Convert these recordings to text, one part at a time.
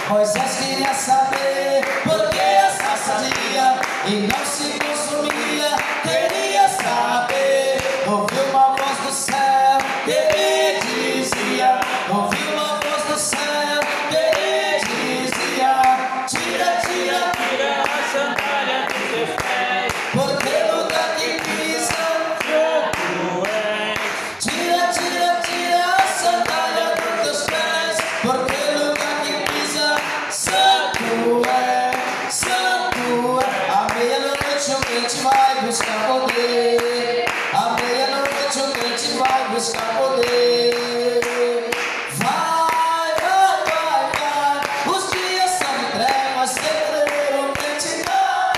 Moisés queria saber por que essa sadia e não se consumia. Queria saber, ouviu uma voz do céu que lhe dizia, ouviu uma voz do céu que lhe dizia: tira, tira, tira a sandália dos teus pés, porque lugar que pisa santo és. Tira, tira, tira a sandália dos teus pés, porque lugar que pisa santo é, santo é. À meia-noite o crente vai buscar poder, à meia-noite o crente vai buscar poder. Vai, vai, vai, vai, os dias são de trevas, sem poder o crente vai.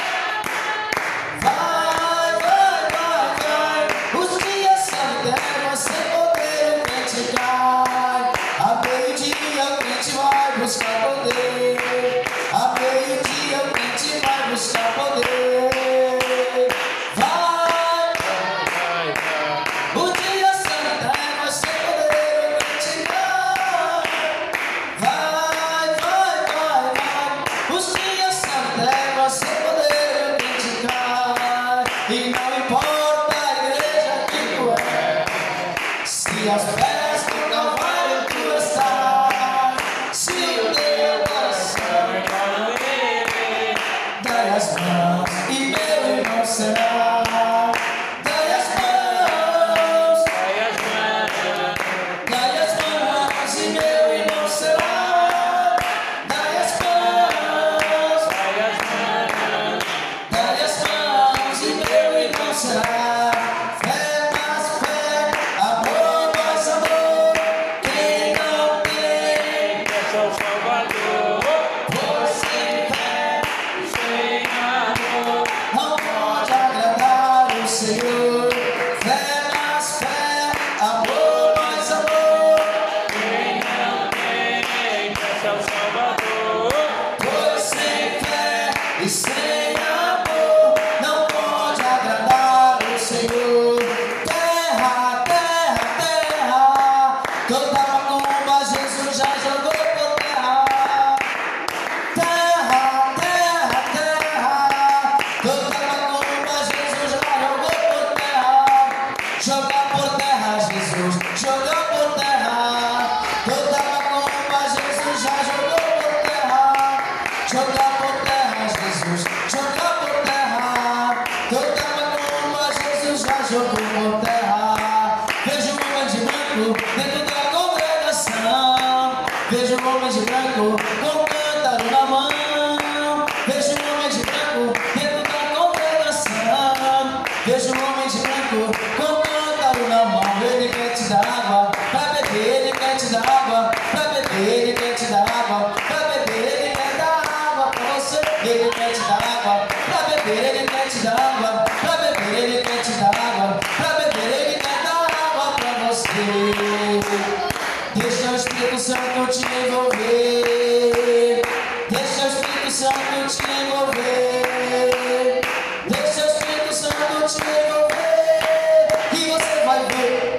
Vai, vai, vai, vai, os dias são de trevas, sem poder o crente cai. À meio-dia o crente vai buscar poder, à meio-dia o crente vai buscar poder. E não importa a igreja que tu é, se aos pés do Calvário tu estás, se o teu coração dai as mãos e meu irmão será. Dai as mãos, dai as mãos, dai as mãos e meu irmão será. Dai as mãos, dai as mãos, dai as mãos e meu irmão será. Fé mais fé, amor mais amor. Quem não tem, peça ao Salvador. Pois sem fé, sem amor, não pode agradar o Senhor. Fé mais fé, amor mais amor. Quem não tem, peça ao Salvador. Pois sem fé e sem amor, não pode agradar o Senhor. Terra, terra, terra, toda macumba Jesus já jogou por terra. Terra, terra, terra, toda macumba Jesus já jogou por terra. Jogar por terra, Jesus, jogar por terra. Toda macumba Jesus já jogou por terra. Jogar por terra, Jesus, jogar por terra. Toda macumba Jesus já jogou por terra. Vejo um homem de branco dentro da congregação. Vejo um homem de branco com um cântaro na mão. Vejo um homem de branco dentro da congregação. Vejo um homem de branco com um cântaro na mão. Ele quer te dar água pra beber, ele quer te dar água pra beber, ele quer te dar água pra beber, ele quer dar água pra você. Ele quer te dar água pra beber, ele quer te dar água pra beber, ele quer te dar água pra beber, ele quer dar água pra você. Deixa o Espírito Santo te envolver, deixa o Espírito Santo te envolver, deixa o Espírito Santo te envolver, e você vai ver,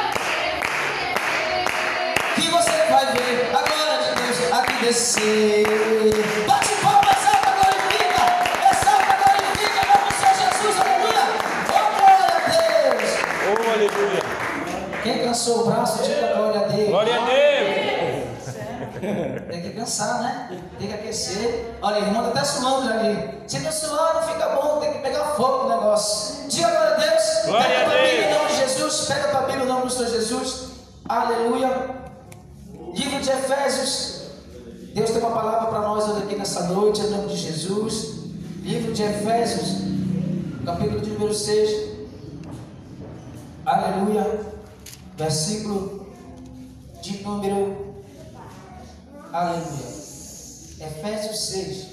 que você vai ver a glória de Deus aqui descer. Bate palmas, exalta, glorifica, exalta, glorifica, vamos Senhor Jesus, aleluia. Oh, glória a Deus. Oh, aleluia. Quem cansou o braço, diga glória a Deus. Glória a Deus. Tem que cansar, né? Tem que aquecer. Olha, irmão, tá até suando ali. Se não suar, não fica bom, tem que pegar fogo no negócio. Diga glória a Deus. Glória Pega a a tua Bíblia Deus. em nome de Jesus. Pega a tua Bíblia em nome do Senhor Jesus. Aleluia. Livro de Efésios. Deus tem uma palavra para nós hoje aqui nessa noite, em nome de Jesus. Livro de Efésios, capítulo de número 6. Aleluia. Versículo de número. Aleluia. Efésios 6.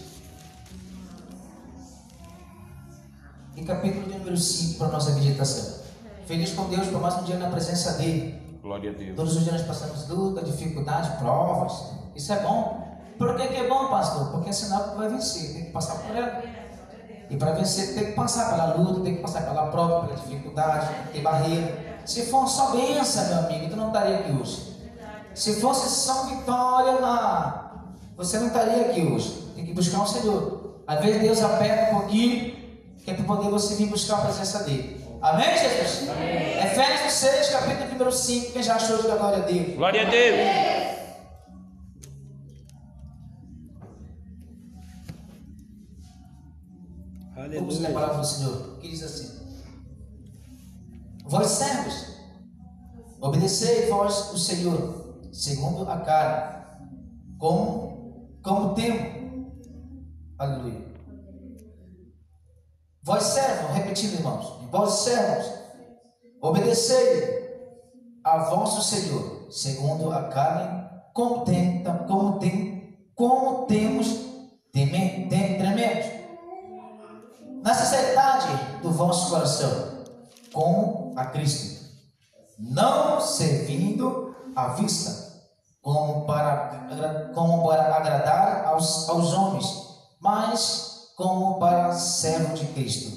E capítulo de número 5 para a nossa meditação. Feliz com Deus por mais um dia na presença dele. Glória a Deus. Todos os dias nós passamos luta, dificuldade, provas. Isso é bom. Por que é bom, pastor? Porque é sinal que tu vai vencer. Tem que passar por ela. E para vencer tem que passar pela luta, tem que passar pela prova, pela dificuldade, tem barreira. Se for só bênção, meu amigo, tu não estaria aqui hoje. Se fosse só vitória lá, você não estaria aqui hoje. Tem que buscar o Senhor. Às vezes Deus aperta um pouquinho, que é para poder você vir buscar a presença dele. Amém, Jesus? Amém. Efésios 6, capítulo número 5. Quem já achou de dar glória a Deus? Glória a Deus. Vamos ler a palavra do Senhor, que diz assim: vós servos, obedecei vós o Senhor, segundo a carne, como tempo. Aleluia. Vós servos, repetindo, irmãos, vós servos, obedecei a vosso Senhor, segundo a carne, como temos trememos na sinceridade do vosso coração, como a Cristo, não servindo à vista, como para agradar aos homens, mas como para servo de Cristo.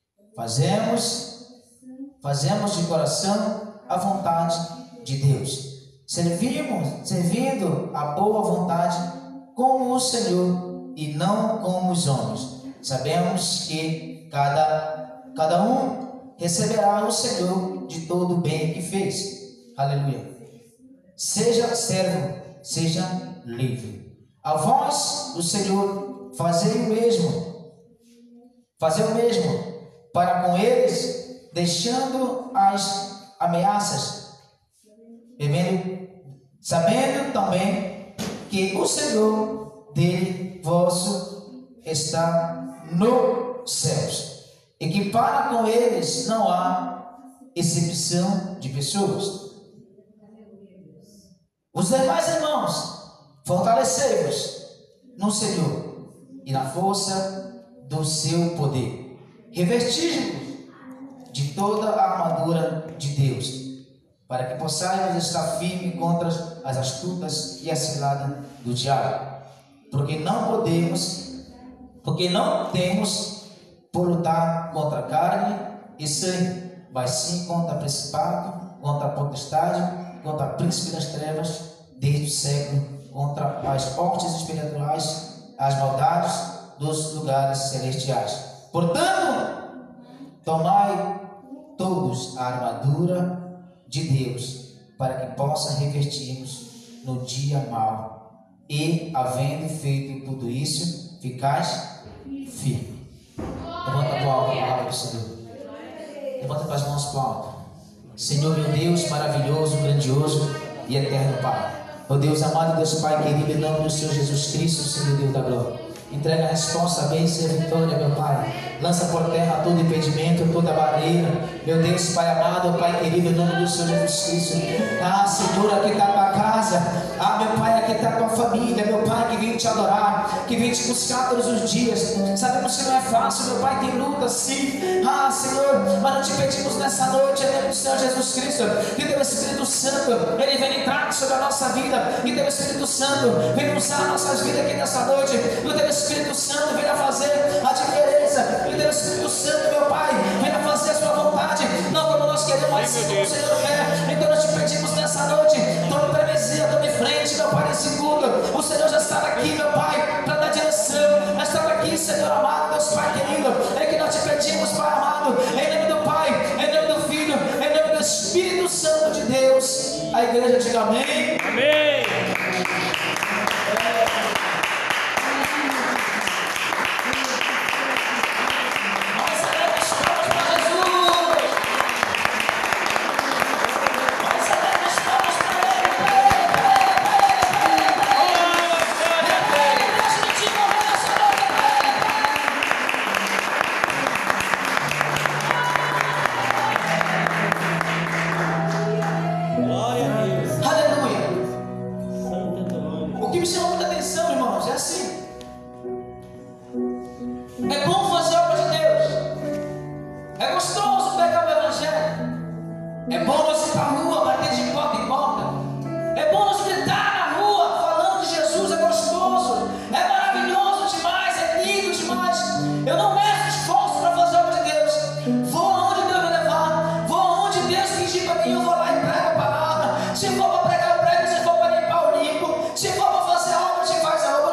Fazemos de coração a vontade de Deus, servindo a boa vontade como o Senhor e não como os homens. Sabemos que cada um receberá o Senhor de todo o bem que fez. Aleluia. Seja servo, seja livre. A vós, o Senhor, fazei o mesmo para com eles, deixando as ameaças, sabendo também que o Senhor dele vosso está nos céus, e que para com eles não há exceção de pessoas. Os demais irmãos, fortalecei-vos no Senhor e na força do seu poder. Revesti-vos de toda a armadura de Deus, para que possais estar firme contra as astutas e a cilada do diabo. Porque não temos por lutar contra carne e sangue, mas sim contra principado, contra a potestade, contra o príncipe das trevas, desde o século, contra as hostes espirituais, as maldades dos lugares celestiais. Portanto, tomai todos a armadura de Deus, para que possa revestir-nos no dia mau, e, havendo feito tudo isso, ficais firme. Levanta a tua alma, a palavra do Senhor. Levanta as mãos para o alto. Senhor, meu Deus, maravilhoso, grandioso e eterno Pai. Oh Deus amado, Deus Pai querido, em nome do Senhor Jesus Cristo, Senhor Deus da glória. Entrega a resposta, a bênção e a vitória, meu Pai. Lança por terra todo impedimento, toda barreira. Meu Deus, Pai amado, Pai querido, em nome do Senhor Jesus Cristo. Ah, Senhor, aqui está a tua casa. Ah, meu Pai, aqui está a tua família. Meu Pai, que vem te adorar, que vem te buscar todos os dias. Sabemos que não é fácil, meu Pai, tem luta sim. Ah, Senhor, mas não te pedimos nessa noite, em nome do Senhor Jesus Cristo, que teu Espírito Santo, Ele vem entrar sobre a nossa vida. Que teu Espírito Santo venha usar nossas vidas aqui nessa noite. Que teu Espírito Santo venha fazer a diferença. Que teu Espírito Santo, meu Pai, venha fazer a sua vontade, não como nós queremos, mas sim como o Senhor quer. Então nós te pedimos nessa noite, tome premesia, tome frente, meu Pai, nesse culto. O Senhor já está aqui, meu Pai, para dar direção. Já está aqui, Senhor amado, Deus Pai querido. É que nós te pedimos, Pai amado, em nome do Pai, em nome do Filho, em nome do Espírito Santo de Deus. A igreja diga amém. Amém. Se for para pregar, eu prego. Se for para limpar, eu limpo. Se for para fazer a obra, a gente faz a obra.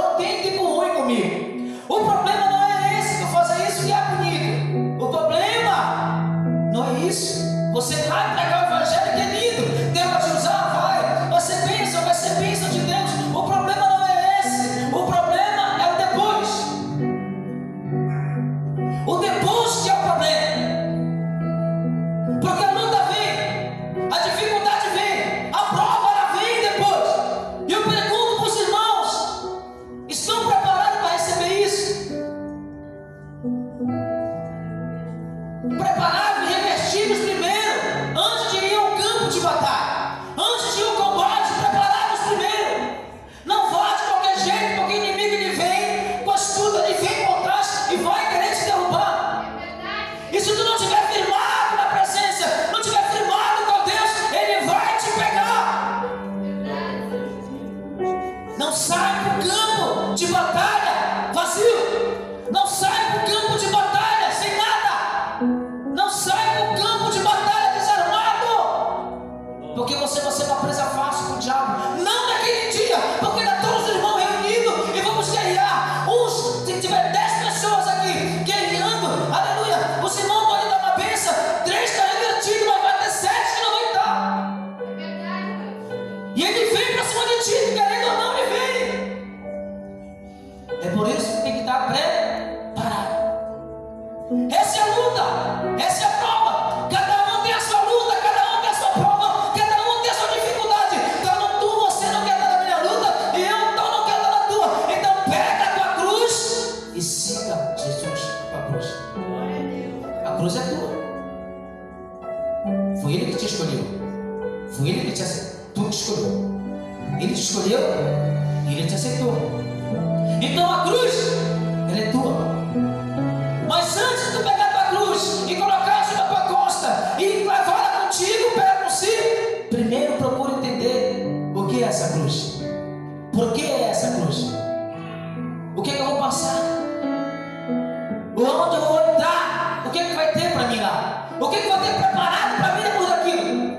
ser uma presa fácil para o diabo. Não naquele dia, porque ainda todos os irmãos reunidos e vamos guerrear. Se tiver 10 pessoas aqui guerreando, aleluia, os irmãos podem dar uma bênção, 3 estão revertidos, mas vai ter 7 que não vai estar. E ele vem para cima de ti, querendo ou não, ele vem. É por isso que tem que estar preparado. Essa é a luta, essa é a prova. Cada um tem a sua luta, cada um tem a sua prova, cada um tem a sua dificuldade. Então você não quer estar na minha luta e eu então não quero estar na tua. Então pega a tua cruz e siga Jesus com a cruz. A cruz é tua. Foi Ele que te escolheu. Foi Ele que te aceitou. Tu te escolheu. Ele te escolheu e Ele te aceitou. Então a cruz, ela é tua. Mas antes de tu pegar a tua cruz e colocar isso na tua costa e levá-la contigo, pega consigo, primeiro procura entender o que é essa cruz. Por que é essa cruz? O que é que eu vou passar? Onde eu vou entrar? O que é que vai ter para mim lá? O que é que vai ter preparado para mim depois daquilo?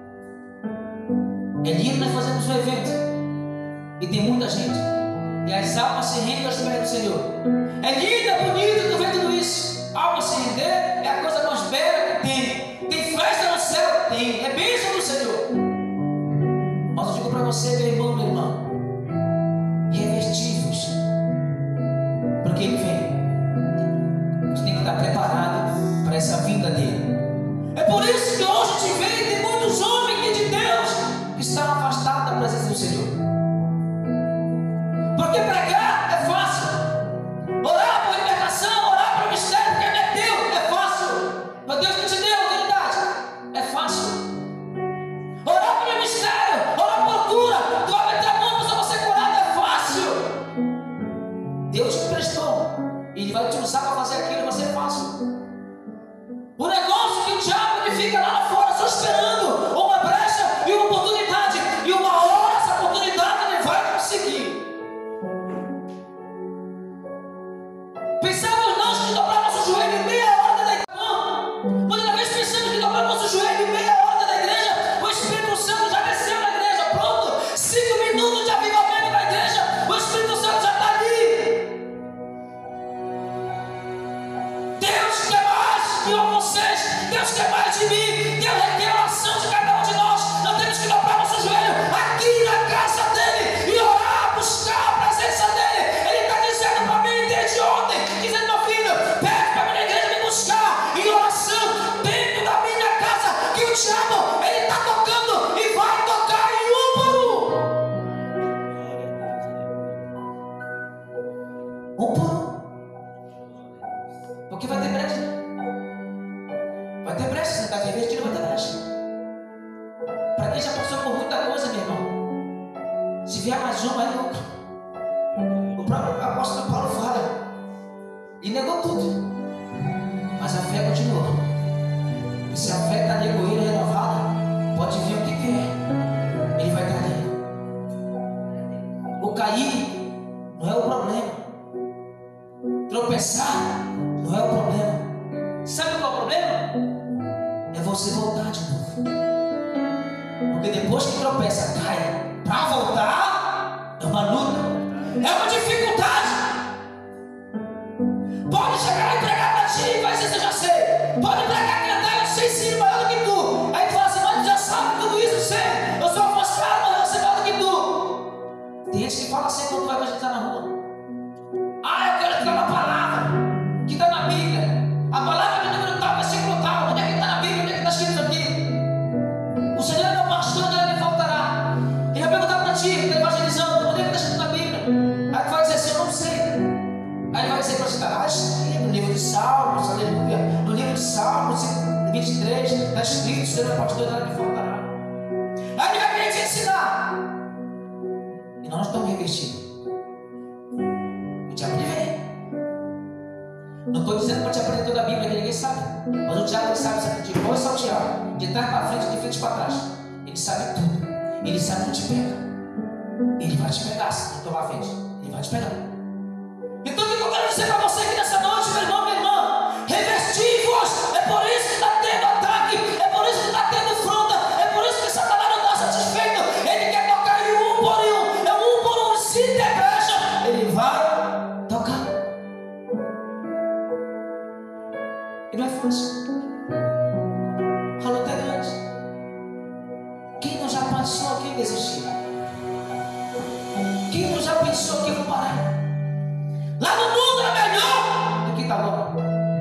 É lindo nós fazemos um evento e tem muita gente e as almas se rendem aos pés do Senhor. É lindo, é bonito tu ver tudo isso. Alma se render é a coisa mais bela que tem. Tem festa no céu? Tem. É bênção do Senhor. Mas eu digo para você, meu irmão, minha irmã, revestivos, porque Ele vem. A gente tem que estar preparado para essa vinda dele. É por isso que hoje a gente vê e tem muitos homens de Deus que estão afastados da presença do Senhor. Porque pregar é fácil. Orar por libertação, orar por mistério, porque é teu, é fácil. Foi Deus que te deu a autoridade, é fácil. Orar pelo mistério, orar por cura, tu vai meter a mão para você curado, é fácil. Deus te prestou, e Ele vai te usar para fazer aquilo, vai ser fácil. O negócio é que o diabo ele fica lá fora só esperando uma brecha e uma oportunidade, e uma hora essa oportunidade ele vai conseguir. Pensamos nós que dobrar nosso joelho em meia hora da igreja. Muitas vezes pensamos que dobrar nosso joelho em meia hora da igreja, o Espírito Santo já desceu na igreja, pronto, 5 minutos de avivamento na igreja, o Espírito Santo já está ali. Deus quer mais de vocês, Deus quer mais de mim, Deus requer a oração de cada um de nós. Nós temos que dobrar nosso joelho aqui na casa dele e orar, buscar a presença dele. Ele está dizendo para mim desde ontem, dizendo: meu filho, pede para a minha igreja me buscar em oração dentro da minha casa, que o diabo ele está tocando e vai tocar em um por um. Um por um. Porque vai ter brecha. Vai ter brecha, você está revestido, vai ter brecha. Para quem já passou por muita coisa, meu irmão, se vier mais uma, é louco. O próprio apóstolo Paulo fala, e negou tudo, mas a fé continuou. E se a fé está negoída e renovada, pode vir o que quer, ele vai estar ali. O cair não é o problema, tropeçar não é o problema. Sabe qual é o problema? É você voltar de novo. Porque depois que tropeça, cai, para voltar é uma luta, é uma dificuldade. Pode chegar e pregar para ti e vai dizer: eu já sei. Pode pregar e cantar, eu sei sim, maior do que tu. Aí tu fala assim: mas tu já sabe tudo isso, eu sei. Eu sou afastado, mas eu sei maior do que tu. Tem gente que fala assim quando tu vai evangelizar na rua: ah, eu quero te dar uma palavra que está na Bíblia. A palavra de número tal, versículo tal. Onde é que está na Bíblia? Onde é que está escrito aqui? O Senhor é meu pastor, onde ele faltará. Ele vai perguntar para ti, está evangelizando, onde é que está escrito na Bíblia? Aí tu vai dizer assim: eu não sei. Aí ele vai dizer para você: ah, está no livro de Salmos, aleluia. No livro de Salmos 23, está escrito: o Senhor é pastor, onde ele faltará. Aí ele vai querer te ensinar. E nós estamos revestidos. O diabo ele vem. Não estou dizendo para te aprender toda a Bíblia, que ninguém sabe. Mas o diabo ele sabe de igual salteado, de trás para frente, de frente para trás. Ele sabe tudo. Ele sabe onde te pega. Ele vai te pegar se tu tomar frente. Ele vai te pegar. Então o que eu quero dizer para você aqui nessa noite, meu irmão, minha irmã? Revestivos. É por isso que está tendo ataque. É por isso que está tendo afronta. É por isso que Satanás não está satisfeito. desistir. Quem já pensou que eu vou parar? Lá no mundo é melhor do que está agora.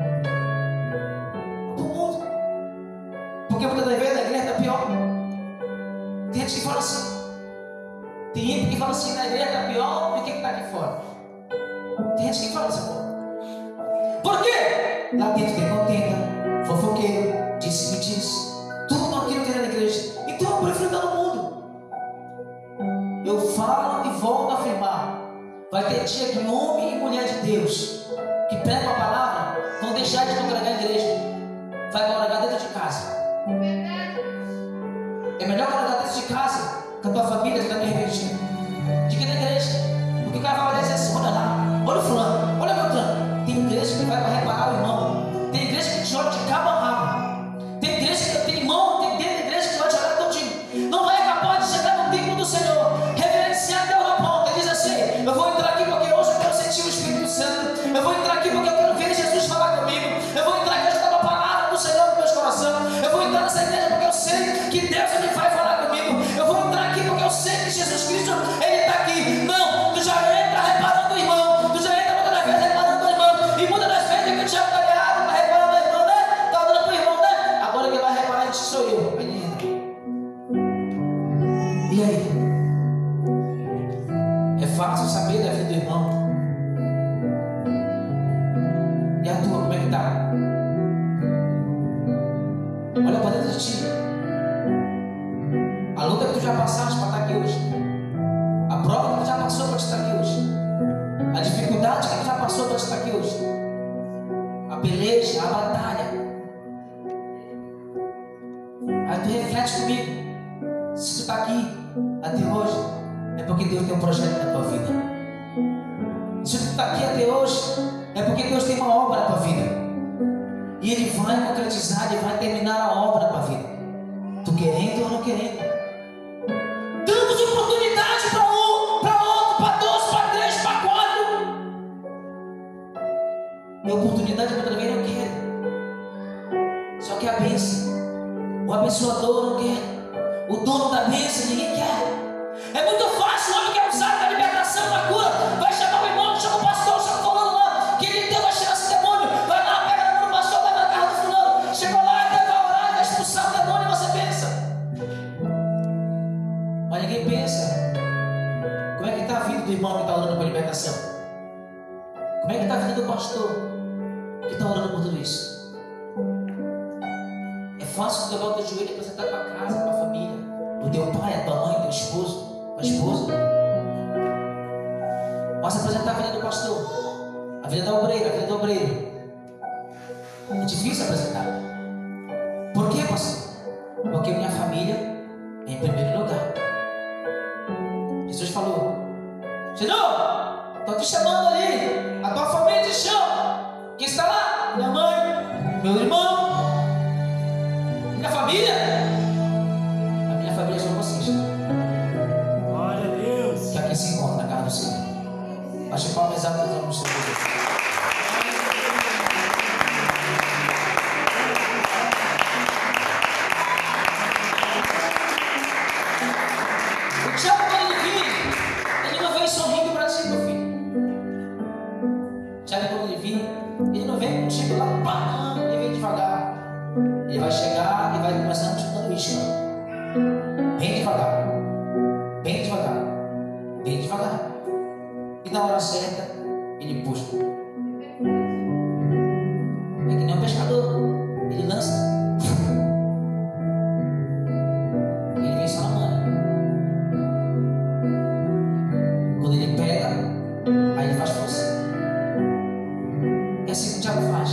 No mundo. Porque muitas das vezes a igreja está pior. Tem gente que fala assim. Tem gente que fala assim, na igreja está pior do que está aqui fora. Tem gente que fala assim, por quê? Lá dentro tem contenda, fofoqueiro, disse-me-disse, tudo aquilo que era na igreja. Então eu prefiro estar no mundo. Eu falo e volto a afirmar. Vai ter dia que homem e mulher de Deus que pregam a palavra vão deixar de congregar a igreja. Vai congregar dentro de casa. É melhor congregar dentro de casa com a tua família, que está bem revertida, de que na igreja. Porque o cara vai dizer assim, olha lá, olha o fulano, olha o Beltrano. Tem igreja que vai para reparar o irmão. Tem igreja que te olha de cabo a rabo. Tem igreja que tem irmão, tem dentro da igreja que vai te olhar todinho. Não é capaz de chegar no templo do Senhor, reverenciar Deus na ponta. Diz assim, eu vou entrar aqui porque hoje eu quero sentir o Espírito Santo. Eu vou entrar aqui porque eu quero ver Jesus falar comigo. Eu vou entrar aqui porque eu estou com a palavra do Senhor no meu coração. Eu vou entrar nessa igreja porque eu sei que Deus ele vai falar comigo. Eu vou entrar aqui porque eu sei que Jesus Cristo ele está aqui. Não, tu já entra reparando o irmão. Tu já entra muitas das vezes reparando o irmão. E muitas das vezes que o diabo está errado, está reparando o irmão, né? Está dando para o irmão, né? Agora quem vai reparar sou eu. Ele entra. E aí? É fácil saber da vida do irmão. E a tua, como é que está? Olha para dentro de ti. A luta que tu já passaste para estar aqui hoje. A prova que tu já passou para estar aqui hoje. A dificuldade que tu já passou para estar aqui hoje. A peleja, a batalha. Aí tu reflete comigo. Se tu está aqui até hoje, é porque Deus tem um projeto na tua vida. Se tu está aqui até hoje, é porque Deus tem uma obra na tua vida. E Ele vai concretizar, Ele vai terminar a obra na tua vida. Tu querendo ou não querendo. Damos oportunidade para um, para outro, para dois, para três, para quatro. E a oportunidade muitas vezes não quer. Só que a bênção, o abençoador não quer. O dono da bênção ninguém quer. É muito fácil, o homem que é usado da libertação, da cura, vai chamar o irmão, chama o pastor, chama o fulano lá, que ele Deus vai tirar esse demônio, vai lá, pega na mão do pastor, vai na casa do fulano, chegou lá, Deus vai orar, vai expulsar o demônio e você pensa. Mas ninguém pensa. Como é que está a vida do irmão que está orando por libertação? Como é que está a vida do pastor que está orando por tudo isso? É fácil dobrar o teu joelho e apresentar para casa, para a família, o teu pai, a tua mãe, teu esposo, a esposa. Mas apresentar a vida do pastor, a vida da obreira, a vida do obreiro. É difícil apresentar. Por quê, pastor? Porque minha família é em primeiro lugar. Jesus falou: Senhor, estou te chamando ali, a tua família te chama. Quem está lá? Minha mãe, meu irmão, minha família. A minha família são vocês. Glória a Deus. Que aqui se encontra na casa do Senhor. Baixe palmas exatas ao nome do Senhor. O diabo, quando ele vem, ele não vem sorrindo para ti, meu filho. O diabo, quando ele vem, ele não vem contigo lá, pá, ele vem devagar. Ele vai chegar e vai começar te dando isca. Bem devagar. Bem devagar. Bem devagar. E na hora certa, ele puxa. É que nem um pescador. Ele lança. Ele vem só na mão. Quando ele pega, aí ele faz força. É assim que o diabo faz.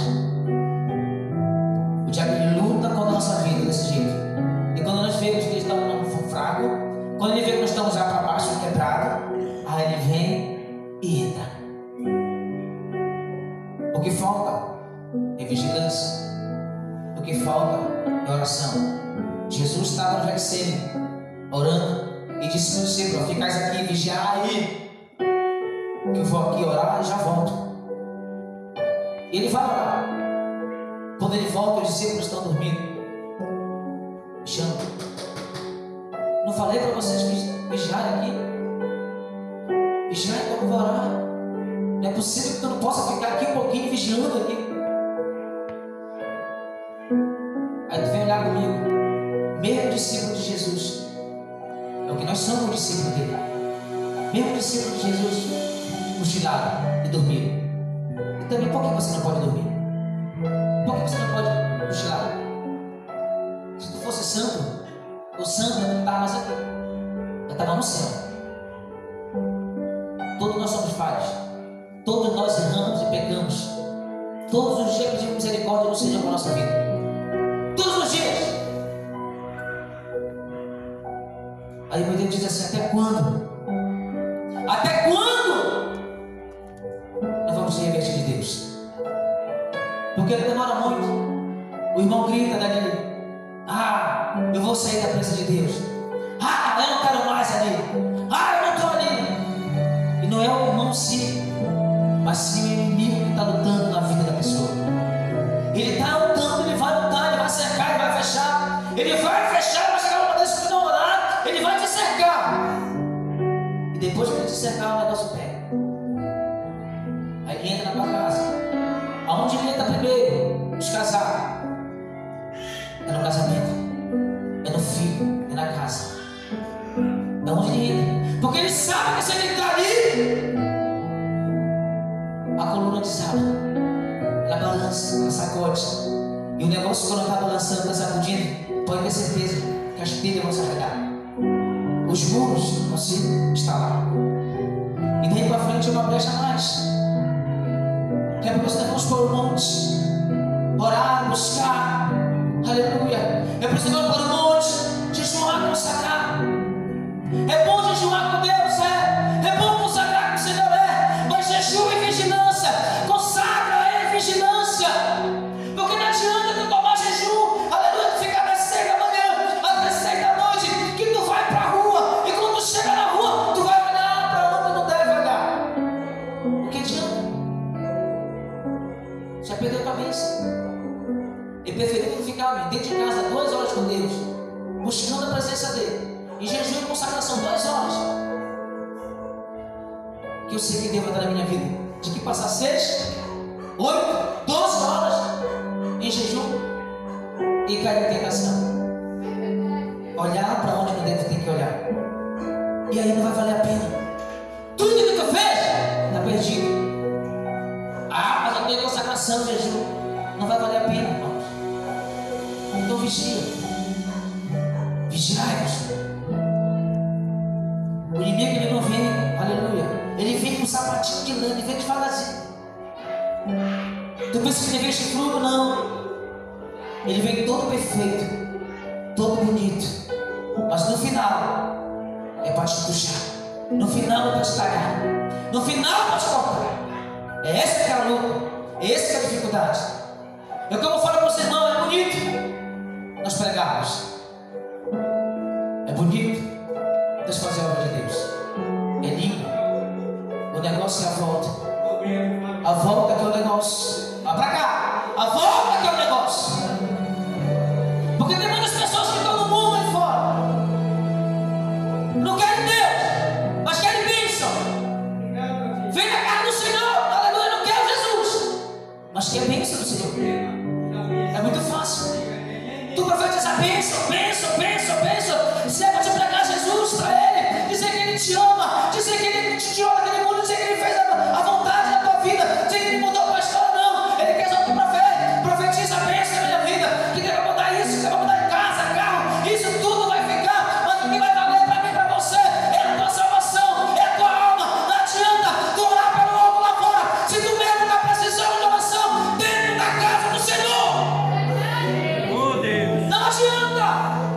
O diabo ele luta com a nossa vida desse jeito. E quando nós vemos que ele está fraco, quando ele vê que nós estamos já para baixo, quebrado, aí ele vem e entra. O que falta é vigilância. O que falta é oração. Jesus estava no Getsemane orando e disse para os discípulos: ficais aqui, vigiar aí, que eu vou aqui orar e já volto. E ele vai orar. Quando ele volta, os discípulos estão dormindo. Chama. Não falei para vocês vigiarem aqui. Vigiar enquanto eu vou orar. Não é possível que tu não possa ficar aqui um pouquinho vigiando aqui. Aí tu vem olhar comigo. Mesmo discípulo de Jesus, é o que nós somos, discípulo dele. Mesmo discípulo de Jesus, cochilaram e dormiram. E também, por que você não pode dormir? Por que você não pode cochilar? Se tu fosse santo, o santo não estava mais aqui, já estava no céu. Todos nós somos falhos, todos nós erramos e pecamos. Todos os dias pedimos misericórdia no Senhor para a nossa vida. Todos os dias. Aí meu Deus diz assim: até quando? Até quando nós vamos se revertir de Deus? Porque ele demora muito. O irmão grita dali: ah, eu vou sair da presença de Deus. Ah, eu não quero mais ali. Ah, eu não estou ali. E não é o irmão sim, mas sim o inimigo que está lutando na vida da pessoa. Ele está lutando, ele vai lutar, ele vai cercar, ele vai fechar. Ele vai fechar, vai chegar uma vez que não orar, ele vai te cercar. E depois que ele te cercar, o negócio pega. Aí ele entra na tua casa. Aonde ele entra primeiro? Nos casados. É no casamento. É no filho. É na casa. É onde ele entra. Porque ele sabe que se ele entrar ali, a coluna desaba. Ela balança, ela sacode. E o negócio, quando está balançando, está sacudindo, pode ter certeza que as telhas vão se arredar. Os muros vão se instalar. E daí para frente é uma brecha a mais. Que é porque nós vamos para o monte, orar, buscar, aleluia. É por isso que nós vamos para o monte, jejuar, consagrar. É bom jejuar com Deus, é bom consagrar com o Senhor, mas jejum e vigilância, consagra e vigilância. Porque não adianta tu tomar jejum, aleluia, tu ficar das 6 da manhã até 6 da noite, que tu vai para a rua, e quando tu chega na rua, tu vai olhar para onde não deve olhar. O que adianta? Já perdeu a cabeça. E preferiu ficar dentro de casa 2 horas com Deus, buscando a presença dele, em jejum e consagração 2 horas. Que eu sei que Deus vai dar na minha vida. De que passar 6, 8, 12 horas em jejum e cair em tentação. Olhar para onde não deve ter que olhar. E aí não vai valer a pena. Tudo que tu fez está perdido. Ah, mas eu tenho consagração, jejum. Não vai valer a pena, irmãos. Então vigia. Vigiai-vos. O inimigo, ele não vem, aleluia. Ele vem com um sapatinho de lã, ele vem devagarzinho. Tu pensa que ele vem chifrudo? Não. Ele vem todo perfeito, todo bonito. Mas no final, é para te puxar. No final, é para te tagar. No final, é para te cortar. É essa que é a luta. É essa que é a dificuldade. Eu como eu falo para você, irmão, é bonito nós pregarmos. É bonito nós fazer a obra de Deus. É lindo. O negócio é a volta. A volta que é o negócio. Vá pra cá. A volta que é o negócio. Porque tem muitas pessoas que estão no mundo aí fora. Não querem Deus, mas querem bênção. Vem na casa do Senhor. Aleluia, não quero Jesus, mas quer bênção do Senhor. É muito fácil. Tu profetiza bênção, bênção, bênção, bênção. Se é para te pregar Jesus para Ele, dizer que Ele te ama, dizer que Ele te tirou daquele mundo, dizer que Ele fez a vontade da tua vida, dizer que Ele mudou a tua história, não. Ele quer só que tu profetiza bênção na minha vida, que Ele vai mudar isso, que Ele vai mudar casa, carro, isso tudo vai ficar, mas o que vai valer para mim e para você é a tua salvação, é a tua alma. Não adianta tu orar pelo outro lá fora, se tu mesmo está precisando de oração dentro da casa do Senhor. Não adianta.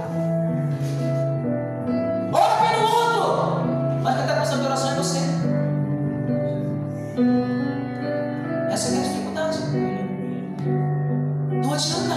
Ora pelo outro, mas quem está precisando de oração é você. Essa é a dificuldade. Não adianta.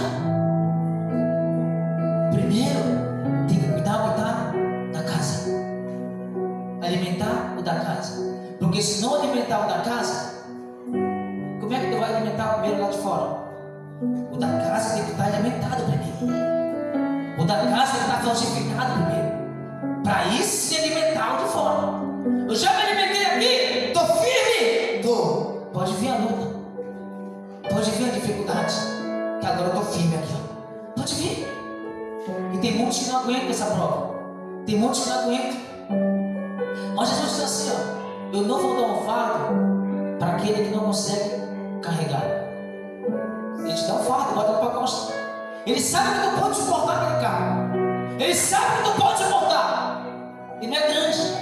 Primeiro tem que cuidar da casa. Alimentar o da casa. Porque se não alimentar o da casa, como é que tu vai alimentar o primeiro lá de fora? O da casa tem que estar alimentado primeiro. O da casa tem que estar fortificado primeiro. para isso se alimentar o de fora. Eu já me alimentei aqui, estou firme. Tô. Pode vir a luta, pode vir a dificuldade, que agora eu estou firme aqui. Ó. Pode vir. E tem muitos que não aguentam essa prova. Tem muitos que não aguentam. Mas Jesus diz assim: ó, eu não vou dar um fardo para aquele que não consegue carregar. Ele te dá um fardo, bota na tua costa. Ele sabe que tu pode suportar aquele carro. Ele sabe que tu pode suportar. Ele não é grande.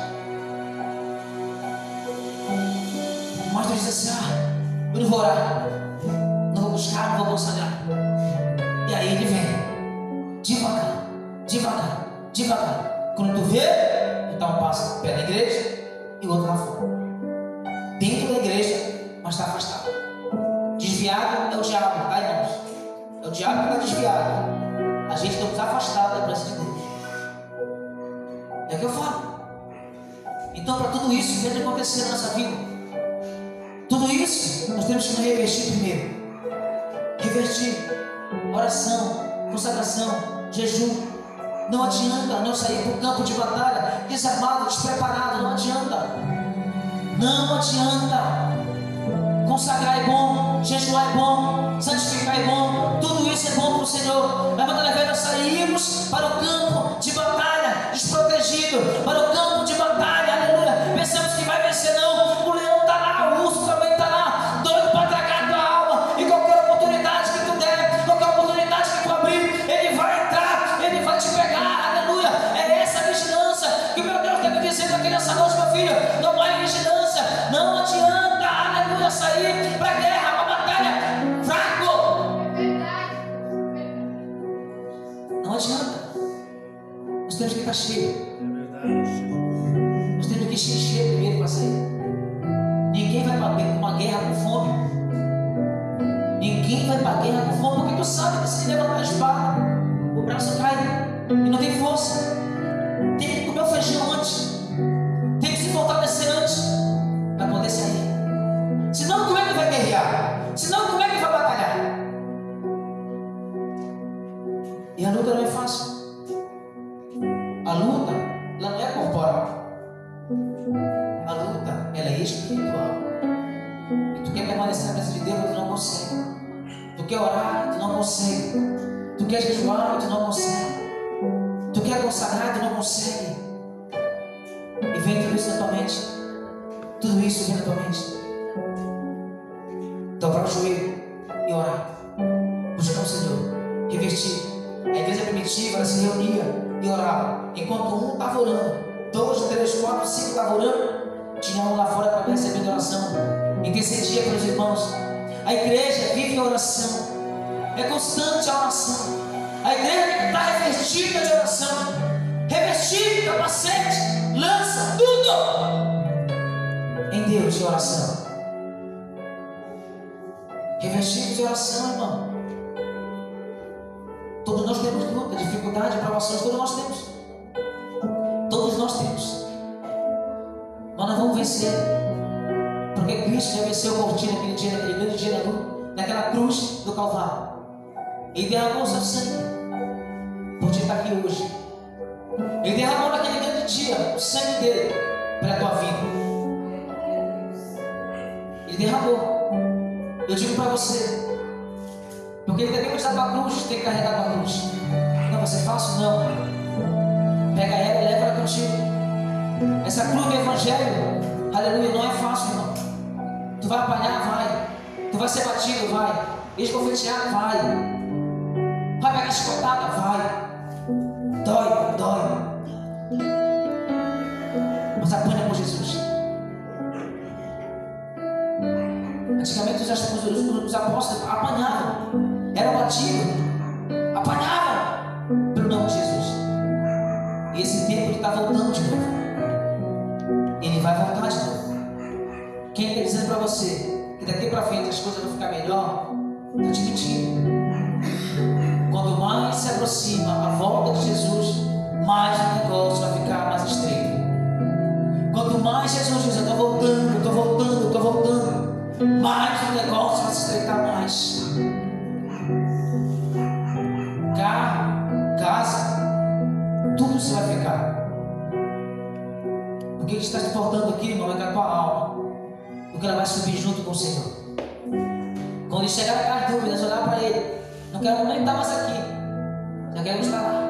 Mas tu diz assim: eu não vou orar, não vou buscar, não vou consagrar. E aí ele vem, devagar, devagar, devagar. Quando tu vê, tu dá um passo perto da igreja e o outro lá fora. Dentro da igreja, mas está afastado. Desviado é o diabo, tá, irmãos? É o diabo que está desviado. A gente tem que estar afastado da presença de Deus. É o que eu falo. Então, para tudo isso que deve acontecer na nossa vida, tudo isso nós temos que nos revestir primeiro. Revestir, oração, consagração, jejum. Não adianta não sair para o campo de batalha desarmado, despreparado. Não adianta. Não adianta. Consagrar é bom, jejuar é bom, santificar é bom, tudo isso é bom para o Senhor. Mas quando nós saímos para o campo de batalha, desprotegido, para o campo de batalha, aleluia, pensamos que vai vencer, não. O leão está lá, o urso também está lá, doido para tragar a tua alma. E qualquer oportunidade que tu der, qualquer oportunidade que tu abrir, ele vai entrar, ele vai te pegar, aleluia. É essa vigilância que o meu Deus quer me dizer aqui nessa noite, meu filho. Não é vigilância, não adianta. Sair para a guerra, para a batalha, fraco. Não adianta. Nós temos que estar cheios. Nós temos que encher primeiro para sair. Ninguém vai para uma guerra com fome. Ninguém vai para a guerra com fome, porque tu sabe que se levantar a espada, o braço cai e não tem força. Tem que comer o feijão antes. Tem que se fortalecer antes para poder sair. Senão, como é que vai guerrear? Senão, como é que vai batalhar? E a luta não é fácil. A luta, ela não é corporal. A luta, ela é espiritual. E tu quer permanecer na presença de Deus, tu não consegue. Tu quer orar, tu não consegue. Tu quer jejuar, tu não consegue. Tu quer consagrar, tu não consegue. E vem tudo isso na tua mente. Tudo isso vem na tua mente. Dobrar o joelho e orar, buscar o Senhor, revestir. A igreja primitiva, ela se reunia e orava. Enquanto um estava orando, 2, 3, 4, 5 estavam orando, tinha um lá fora para receber oração, intercedia pelos irmãos. A igreja vive em oração, é constante a oração. A igreja está revestida de oração, revestida, capacete, lança, tudo em Deus de oração. Revestidos de oração, irmão. Todos nós temos luta, dificuldade, provações, todos nós temos. Todos nós temos. Mas nós vamos vencer. Porque Cristo já venceu por ti naquele dia, naquele grande dia da luta, naquela cruz do Calvário. Ele derramou o seu sangue por ti estar aqui hoje. Ele derramou naquele grande dia o sangue dele pela tua vida. Ele derramou. Eu digo para você, porque ele também vai estar com a cruz, tem que carregar com a cruz. Não vai ser fácil? Não. Pega ela e leva ela contigo. Essa cruz do Evangelho, aleluia, não é fácil, irmão. Tu vai apanhar? Vai. Tu vai ser batido? Vai. Esbofeteado? Vai. Vai pegar escotada? Vai. Dói, dói. Mas apanha por Jesus. Antigamente os apóstolos apanhavam, eram batidos, apanhavam pelo nome de Jesus. E esse tempo ele está voltando de novo. Ele vai voltar de novo. Quem está dizendo para você que daqui para frente as coisas vão ficar melhor, está te mentindo. Quanto mais se aproxima a volta de Jesus, mais o negócio vai ficar mais estreito. Quanto mais Jesus diz, eu estou voltando, eu estou voltando, eu estou voltando, mais o negócio vai se estreitar mais. Carro, casa, tudo você vai ficar. O que está te faltando aqui, irmão, é que a tua alma, porque ela vai subir junto com o Senhor. Quando chegar aquelas dúvidas, olhar para Ele, não quero nem estar mais aqui, já quero estar lá,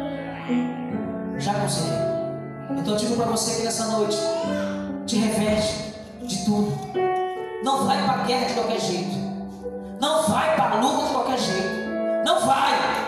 já com o Senhor. Então eu digo para você que nessa noite, te reveste de tudo. Não vai para a guerra de qualquer jeito, não vai para a luta de qualquer jeito, não vai.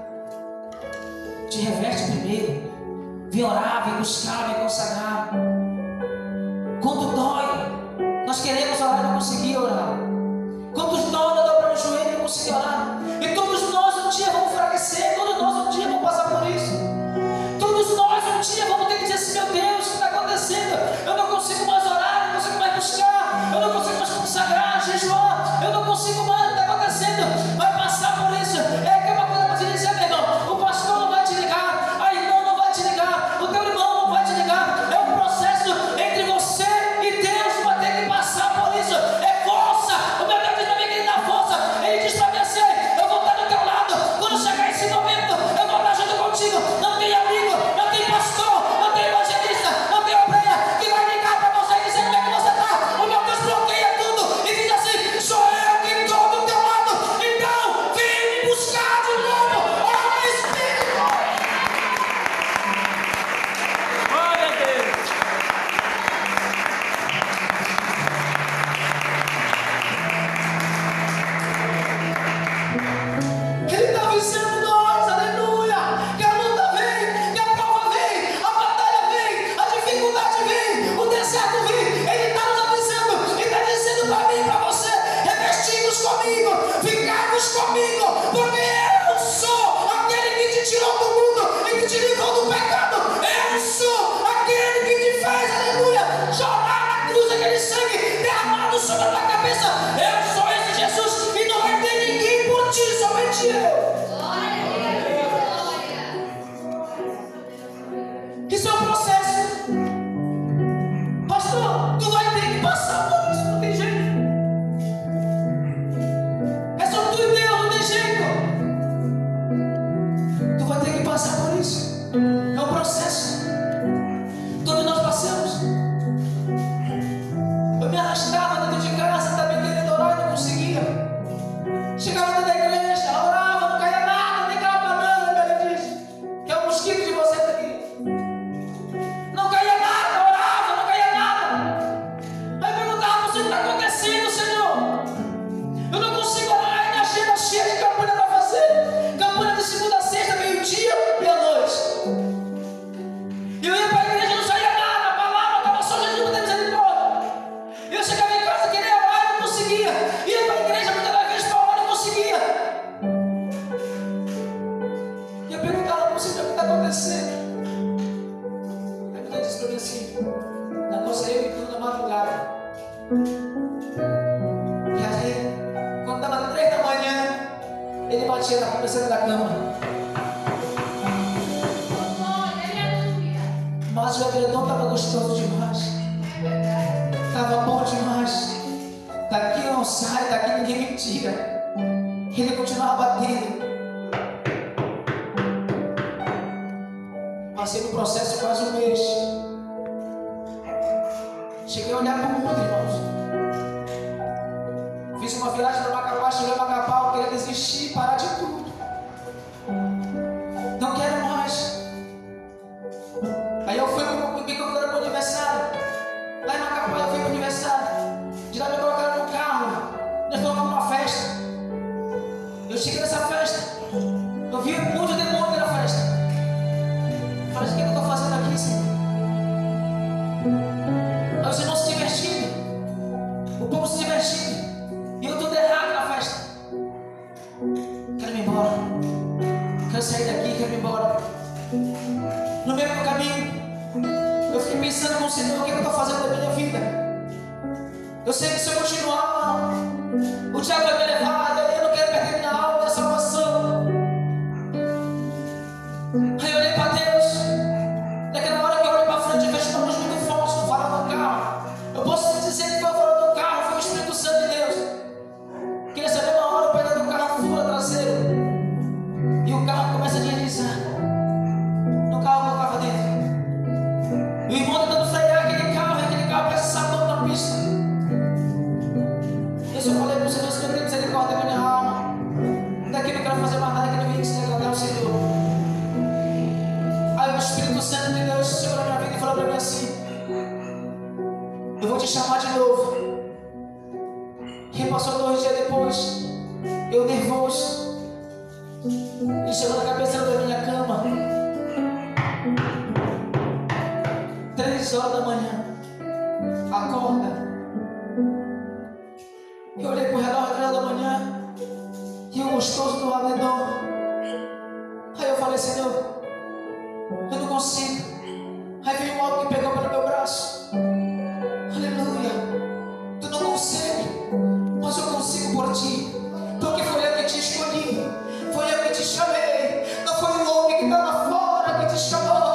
Te reveste primeiro, vem orar, vem buscar, vem consagrar. Quando dói, nós queremos orar e não conseguir orar. Quando dói, nós dobramos o joelho e não conseguimos orar. E todos nós um dia vamos enfraquecer, todos nós um dia vamos passar por isso. Todos nós um dia vamos ter que dizer assim: meu Deus, o que está acontecendo? Eu não consigo mais orar, eu não consigo mais buscar, eu não consigo mais consagrar, jejuar, eu não consigo mais, o que está acontecendo? Vai passar por isso. É que é uma coisa para te dizer, meu irmão: o pastor não vai te ligar, a irmã não vai te ligar, o teu irmão não vai te ligar. É um processo entre você e Deus, vai ter que passar por isso. É força. O meu Deus diz para mim que Ele dá força. Ele diz para mim assim: eu vou estar do teu lado. Quando chegar esse momento, eu vou estar junto contigo. Não tem amigo, não tem pastor, não tem evangelista, não tem obreira que vai ligar para você e dizer como é que você está. O meu Deus bloqueia tudo e diz assim: sou eu que estou do teu lado. Então, vem me buscar de novo. Oh, Espírito! Glória a Deus. Ele está vencendo nós, aleluia. Que a luta vem, que a prova vem, a batalha vem, a dificuldade vem, o deserto vem. Ele está nos avisando e está dizendo para mim e para você: revestimos comigo, ficamos comigo, porque eu sou aquele que te tirou do mundo e que te livrou do pecado. Eu sou aquele que te fez, aleluia, chorar na cruz aquele sangue derramado sobre a tua cabeça. Eu sou esse Jesus e não vai ter ninguém por ti, somente eu. Isso é um processo. Pastor, tu vai ter que passar por isso, não tem jeito. É só tu e Deus, não tem jeito. Tu vai ter que passar por isso. É um processo. Todos nós passamos. Eu me arrastava dentro de casa, também querendo orar e não conseguia. Chegava dentro da igreja, orava, não caía nada, nem aquela banana, ele diz, que é o mosquito de você daqui. Não caía nada, orava, não caía nada. Aí eu perguntava: o que está acontecendo, Senhor? Eu não consigo orar, e minha agenda cheia de campanha para fazer. Campanha de segunda a sexta, meio-dia e à noite. E eu ia para a igreja e não saía nada, a palavra estava só Jesus da misericórdia. Eu chegava em casa, queria orar e não conseguia. Ia para a igreja muitas vezes para orar e não conseguia. E eu perguntava para o Senhor: o que está acontecendo? Aí Deus disse para mim assim: na nossa eu e tudo na madrugada. E aí, quando estava 3 da manhã, ele batia na cabeceira da cama. Mas o edredom estava gostoso demais. Estava bom demais. Daqui eu não saio, daqui ninguém me tira. Ele continuava batendo. Passei no processo quase um mês. Cheguei a olhar para o mundo, irmãos. Fiz uma viagem para Macapá, cheguei a Macapá, eu queria desistir, parar de tudo. Não quero mais. Aí eu fui, me convidaram para o aniversário. Lá em Macapá eu fui para o aniversário. De lá me colocaram no carro. Nós fomos para uma festa. Eu cheguei nessa festa. Eu vi um monte de demônio na festa. Falei: o que eu estou fazendo aqui, Senhor? Aí os irmãos se divertindo. O povo se divertindo. E eu tudo errado na festa. Quero ir embora. Quero sair daqui, quero ir embora. No meio do caminho, eu fiquei pensando com o Senhor: o que eu estou fazendo da minha vida? Eu sei que se eu continuar, o diabo vai me levar. Eu não quero perder minha alma, minha salvação. Aí eu olhei para Deus. Naquela hora que eu olhei para frente, eu vejo uma luz muito forte no farol do carro. Eu posso dizer que foi o farol do carro, foi o Espírito Santo de Deus. Que nessa mesma hora eu peguei no carro, fura traseiro. E o carro começa a deslizar. No carro que eu estava dentro. E o irmão tentando frear. te chamar de novo. E passou 2 dias depois, eu nervoso, ele chegou na cabeceira da minha cama, 3 horas da manhã, acorda. Eu olhei pro redor, 3 horas da manhã, e o gostoso do redor. Aí eu falei, Senhor, eu não consigo. Aí veio um homem que pegou pelo meu braço. Aleluia. Tu não consegue, mas eu consigo por ti. Porque foi eu que te escolhi, foi eu que te chamei. Não foi o homem que está lá fora que te chamou.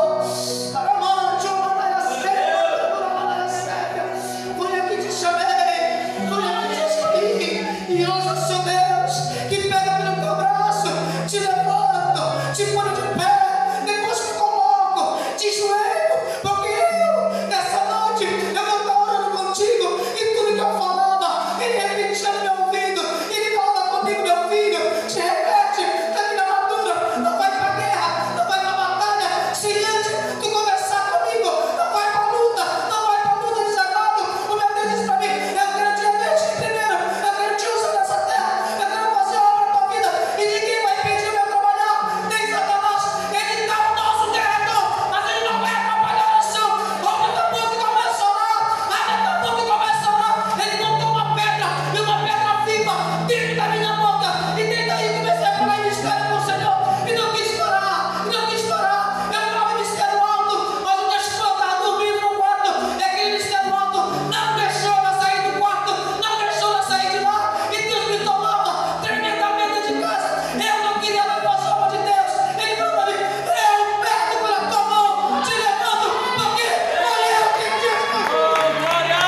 Foi eu que te chamei, foi eu que te escolhi. E hoje eu sou Deus que pega pelo teu braço, te levanto, te põe de pé, depois te coloco, te joelho, porque eu, nessa noite, eu vou estar orando contigo. E tudo que eu falava, ele repetia no meu ouvido. Ele falava comigo, meu filho, te repete, termina a madura, não vai pra guerra, não vai pra batalha, se antes tu conversar comigo, não vai pra luta, não vai pra luta desarmado. O meu Deus diz pra mim, eu quero te repetir primeiro, eu quero te usar nessa terra, eu quero fazer obra na tua vida, e ninguém vai impedir o meu trabalhar, nem Satanás. Ele tá no nosso terreno, mas ele não vai atrapalhar a oração. Abre a tua boca e começa a orar, abre a tua boca e começa a orar. Ele não tem uma pedra, e uma pedra viva dentro da minha boca. E desde aí comecei a falar em mistério com o Senhor, e não quis parar, e não quis parar. Eu falava em mistério alto, mas o minha esposa estava dormindo no quarto, e aquele mistério alto não deixou ela sair do quarto, não deixou ela sair de lá, e Deus me tomava tremendamente de casa. Eu não queria mais fazer a obra de Deus. Ele falou para mim, eu pego pela tua mão, te levanto, porque foi eu que te escolhi. Oh, glória!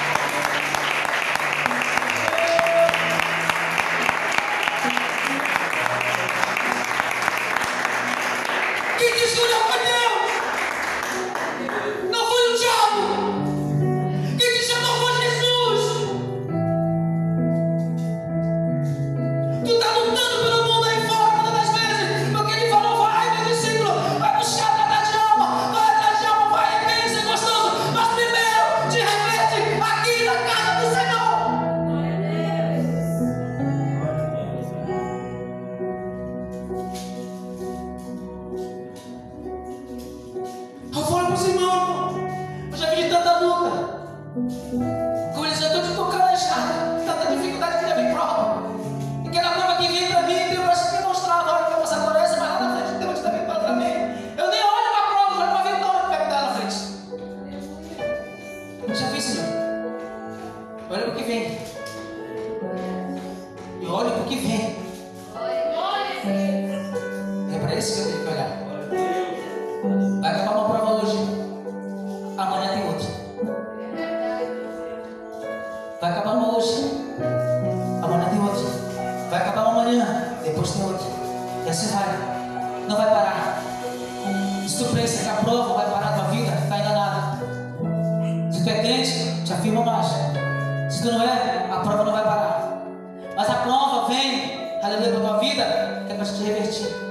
Quem te escolheu foi Deus, não foi o diabo. Quem te chamou foi Jesus. Tu está lutando pelo mundo aí fora muitas das vezes, porque ele falou, vai meu discípulo, vai buscar atrás de alma, vai atrás de alma, vai, é bem, isso é gostoso, mas primeiro te reveste aqui na casa do Senhor. Eu falo para os irmãos, eu já vi de tanta luta. Como eles já estão de tocar na estrada, tanta dificuldade que já vem prova. E aquela prova que vem para mim, Deus me mostrava, olha que eu posso agora essa, mas lá na frente Deus também para mim. Eu nem olho para a prova, olho para ver o nome que vai me dar na frente. Já vi, Senhor. Olha para o que vem. E olha para o que vem. É para isso que eu tenho que olhar. Vai acabar uma prova hoje, amanhã tem outra. Vai acabar uma hoje, amanhã tem outra. Vai acabar uma amanhã, depois tem outra. E assim vai, não vai parar. Se tu pensa que a prova vai parar a tua vida, está enganado. Se tu é crente, te afirma mais. Se tu não é, a prova não vai parar. Mas a prova vem, aleluia, para a tua vida, que é para te revertir.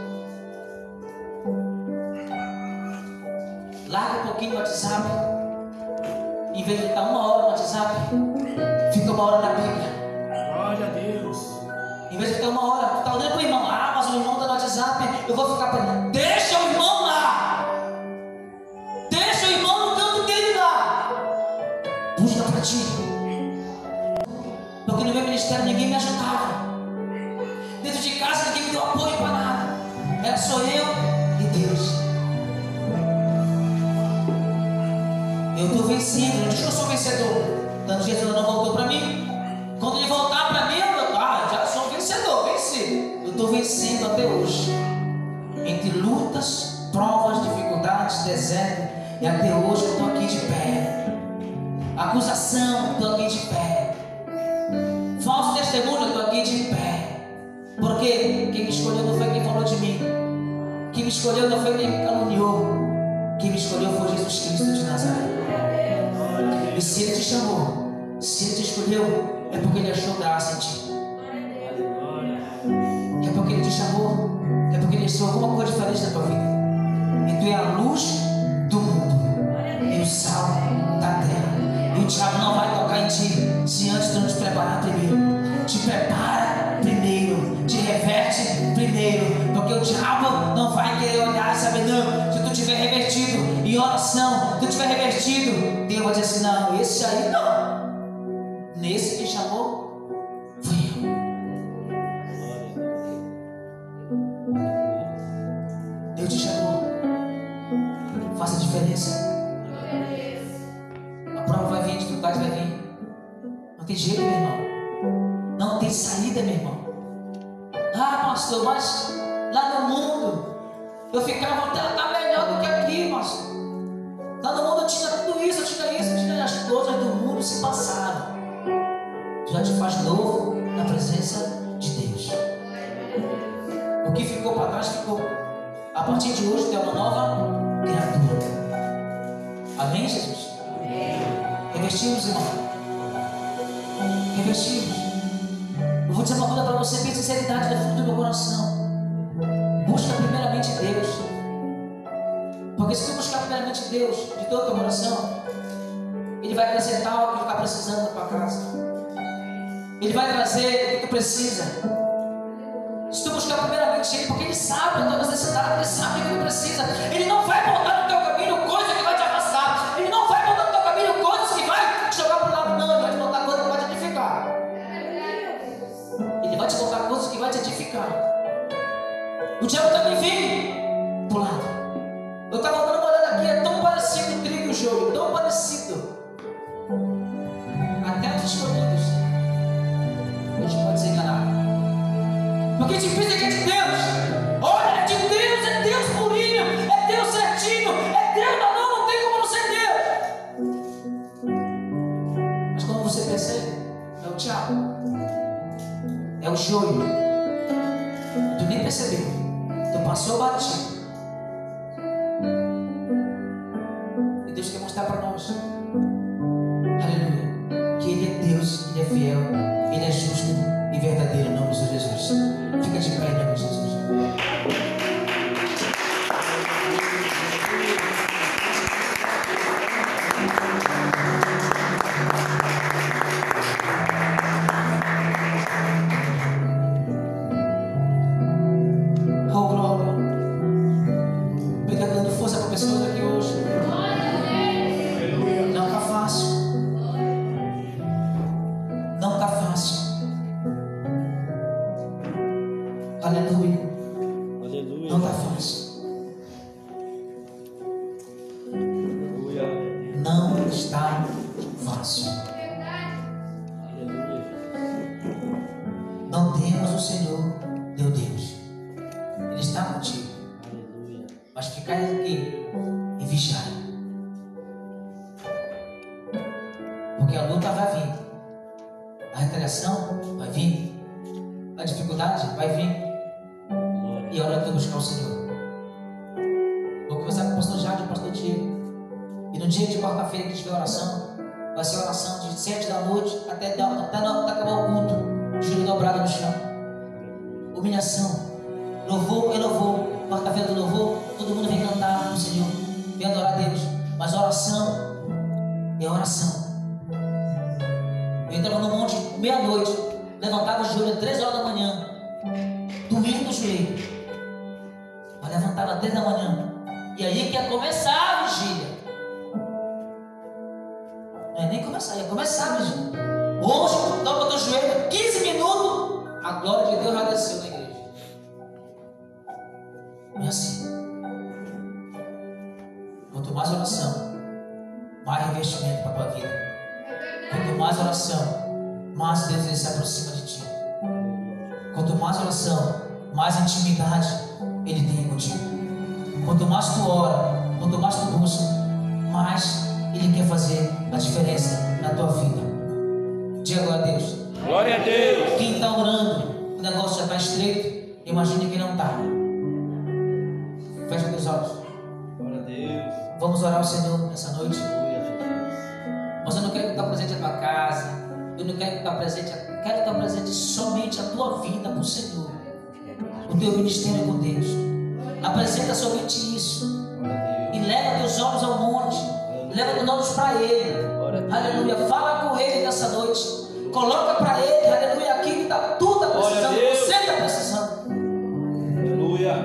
Larga um pouquinho no WhatsApp. Em vez de estar 1 hora no WhatsApp, fica 1 hora na Bíblia. Glória a Deus. Em vez de ficar 1 hora, tu está olhando para o irmão. Ah, mas o irmão está no WhatsApp, eu vou ficar para ele. Deixa o irmão lá. Deixa o irmão no canto dele lá. Busca para ti. Porque no meu ministério ninguém me ajudava. Dentro de casa ninguém me deu apoio para nada. Era só eu e Deus. Eu estou vencendo, não diz que eu sou vencedor. Tanto Jesus não voltou para mim. Quando ele voltar para mim, eu já sou vencedor, venci. Eu estou vencendo até hoje. Entre lutas, provas, dificuldades, deserto. E até hoje eu estou aqui de pé. Acusação, estou aqui de pé. Falso testemunho, eu estou aqui de pé. Porque quem me escolheu não foi quem falou de mim. Quem me escolheu não foi quem me caluniou. Quem me escolheu foi Jesus Cristo de Nazaré. E se Ele te chamou, se Ele te escolheu, é porque Ele achou graça em ti. É porque Ele te chamou, é porque Ele achou alguma coisa diferente na tua vida. E tu é a luz do mundo, e o sal da terra. E o diabo não vai te prepara primeiro, te reverte primeiro, porque o diabo não vai querer olhar e saber, não, se tu tiver revertido em oração, se tu tiver revertido, Deus vai dizer assim, não, esse aí não, nesse que chamou, fui eu. Deus te chamou, faça a diferença. A prova vai vir, a dificuldade vai vir, não tem jeito, meu irmão, não tem saída, meu irmão. Ah, pastor, mas lá no mundo eu ficava até melhor do que aqui, pastor. Lá no mundo eu tinha tudo isso, eu tinha isso, eu tinha as coisas do mundo se passaram. Já te faz novo na presença de Deus. O que ficou para trás ficou. A partir de hoje tem uma nova criatura. Amém, Jesus? Revestimos, irmão. Revestimos. Eu vou dizer uma coisa para você, bem sinceridade do fundo do meu coração. Busca primeiramente Deus. Porque se tu buscar primeiramente Deus de todo o teu coração, Ele vai acrescentar o que tu está precisando na tua casa. Ele vai trazer o que tu precisa. Se tu buscar primeiramente Ele, porque Ele sabe a tua necessidade, Ele sabe o que tu precisa. Ele não vai botar no teu caminho coisa que vai te afastar. Ele não vai botar no teu caminho coisas que vai te jogar para o lado, não. Ele vai te botar coisas que vai te edificar. Ele vai te botar coisas que vai te edificar. O diabo também vem pro lado. Eu estava dando uma olhada aqui, é tão parecido o trigo e o joio, tão parecido. Até os escolhidos a gente pode se enganar, porque a gente pensa que é de Deus. Olha, é de Deus, é Deus purinho, é Deus certinho, é Deus, não tem como não ser Deus. Mas quando você percebe, é o diabo, é o joio. Tu nem percebeu, tu passou batido. E Deus quer mostrar para nós, aleluia, que Ele é Deus, Ele é fiel, Ele é justo e verdadeiro, em nome de Jesus. Fica de pé em nome de Jesus. Oh, glória. Obrigado, dando força para pessoas aqui hoje. Não está fácil. Não está fácil. Aleluia. Aleluia. Não está fácil. Aleluia. Não está fácil. Aleluia. Não temos o Senhor, meu Deus. Ele está contigo. Aleluia. Mas ficar aqui e vigiar. Porque a luta vai vir. A retaliação vai vir. A dificuldade vai vir. Glória. E é hora de eu buscar o Senhor. Vou conversar com o pastor Jade e o pastor Diego. E no dia de quarta-feira que tiver oração, vai ser oração de 7 da noite até acabar o culto. Júlio dobrado no chão. Humilhação. Louvor e louvor. Quarta-feira do louvor, todo mundo vem cantar no Senhor. Vem adorar a Deus. Mas oração é oração. Eu entrava no monte meia-noite, levantava o joelho às 3 horas da manhã, domingo no joelho, mas levantava às 3 da manhã, e aí que ia começar a vigília. Não é nem começar, ia começar a vigília. Hoje, dobra o teu joelho, 15 minutos, a glória de Deus já desceu na igreja. Não é assim. Quanto mais oração, mais revestimento para a tua vida. Quanto mais oração, mais Deus ele se aproxima de ti. Quanto mais oração, mais intimidade Ele tem contigo. Quanto mais tu ora, quanto mais tu busca, mais Ele quer fazer a diferença na tua vida. Diga glória a Deus. Glória a Deus. Quem está orando, o negócio já está estreito, imagine quem não está. Fecha teus olhos. Glória a Deus. Vamos orar ao Senhor nessa noite. Aleluia, Jesus. Mas eu não quero que tu presente a tua casa. Eu não quero que tu presente, quero que tu presente somente a tua vida para o Senhor. O teu ministério com Deus. Apresenta somente isso. Glória a E Deus. leva teus olhos ao monte. Leva teus olhos para Ele. Glória a Deus. Aleluia. Fala com Ele nessa noite. Coloca para Ele, aleluia, aqui que tu está Glória a precisando, Deus. você está precisando. Aleluia.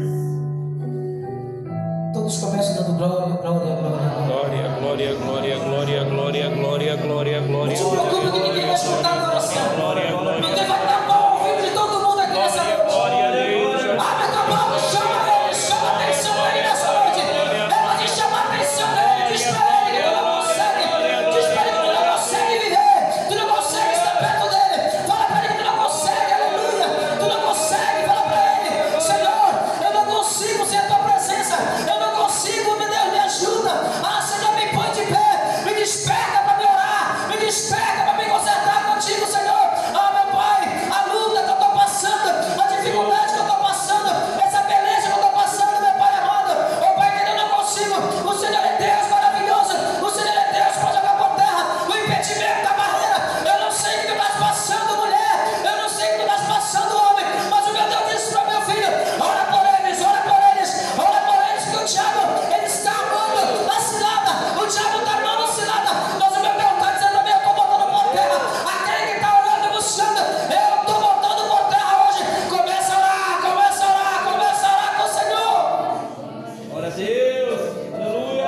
Todos começam dando glória, glória, glória. Glória, glória, glória, glória, glória, glória, glória, glória. Não se preocupe que ninguém vai escutar a oração. Glória, glória. Ninguém vai dar bom ao ouvido de todo mundo aqui nessa noite. Glória a Deus. Abre a tua boca, chama Ele, chama a atenção dele nessa noite. É para te chamar a atenção dele, diz para Ele que tu não consegue. Diz para Ele que tu não consegue viver, tu não consegue estar perto dele. Fala para Ele que tu não consegue, aleluia. Tu não consegue, fala para Ele, Senhor, eu não consigo sem a tua presença. Eu não consigo, meu Deus, me ajuda. Ah, Senhor, me põe de pé, me desperta para me orar, me desperta para me consertar contigo, Senhor. Ah, meu Pai, a luta que eu estou passando, a dificuldade que eu estou passando, essa beleza que eu estou passando, meu Pai amado, meu Pai querido, eu não consigo. O Senhor é Deus maravilhoso, o Senhor é Deus para jogar por terra o impedimento da barreira. Eu não sei o que tu estás passando, mulher, eu não sei o que tu estás passando, homem, mas o meu Deus disse para o meu filho: ora por eles, ora por eles, ora por eles, que o diabo, ele está amando a cilada, o diabo está amando a cilada, mas o meu Deus está dizendo: eu estou botando por terra aquele que está orando e buscando, eu estou botando por terra hoje. Começa a orar, começa a orar, começa a orar com o Senhor. Glória a Deus. Aleluia.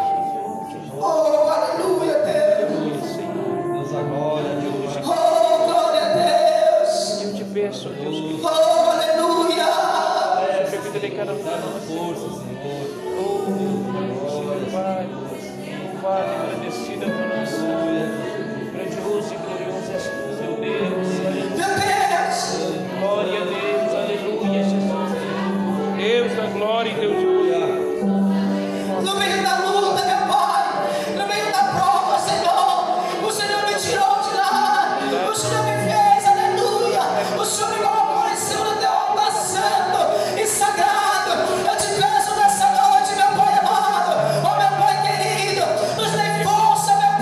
Oh, aleluia, Deus. Deus a glória, Deus. Oh, glória a Deus. Eu te peço, Deus, que Oh, aleluia. permita de cada força, Senhor. Oh, Senhor, Pai, louvado e agradecido por nós. Grandioso e glorioso és tu, meu Deus. Meu Deus. Glória a Deus, aleluia, Jesus. Deus da glória e Deus de poder. No meio da luta, meu Pai, no meio da prova, Senhor, o Senhor me tirou de lá, o Senhor me fez, aleluia, o Senhor me colocou em cima do teu altar santo e sagrado. Eu te peço nessa noite, meu Pai amado, oh meu Pai querido, nos dê força, meu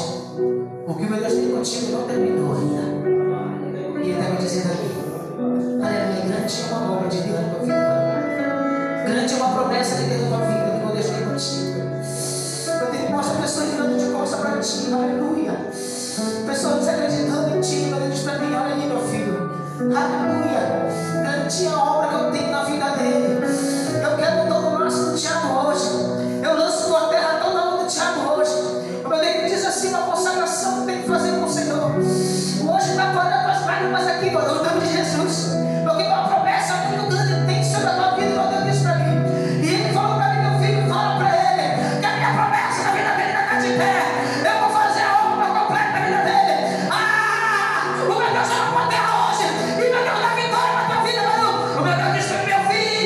o que o meu Deus tem contigo não terminou ainda. E ele está me dizendo aqui, aleluia, grande é uma obra de Deus na tua vida. Grande é uma promessa de Deus na tua vida, que o meu Deus tem contigo. Eu tenho que mostrar pessoas virando de costas para ti, aleluia. Pessoas desacreditando em ti, mas diz para mim, olha ali meu filho, aleluia. Grande é a obra que eu tenho na vida dele. Eu quero todo o máximo do diabo hoje. Eu lanço tua terra toda a mão do diabo hoje. O meu Deus diz assim, uma consagração que tem que fazer com o Senhor. Hoje está parando as lágrimas aqui, no nome de Jesus. Porque uma promessa muito grande tem sobre a tua vida, meu Deus disse para mim. E ele falou para mim, meu filho, fala para ele que a minha promessa na vida dele está de pé. Eu vou fazer a obra completa na vida dele. O meu Deus está na tua terra hoje. E meu Deus dá vitória na tua vida, meu. O meu Deus disse para mim, meu filho.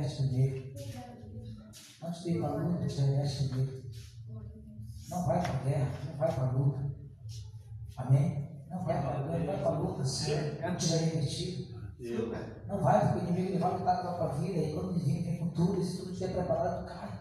reveste primeiro. Antes de ir para a luta, te reveste primeiro. Não vai para a guerra, não vai para a luta. Amém? Não vai para a guerra, não vai para a luta se não tiver revestido. Não vai, porque o inimigo ele vai lutar com a tua vida e quando ele vem com tudo, e se tudo estiver preparado, tu cai.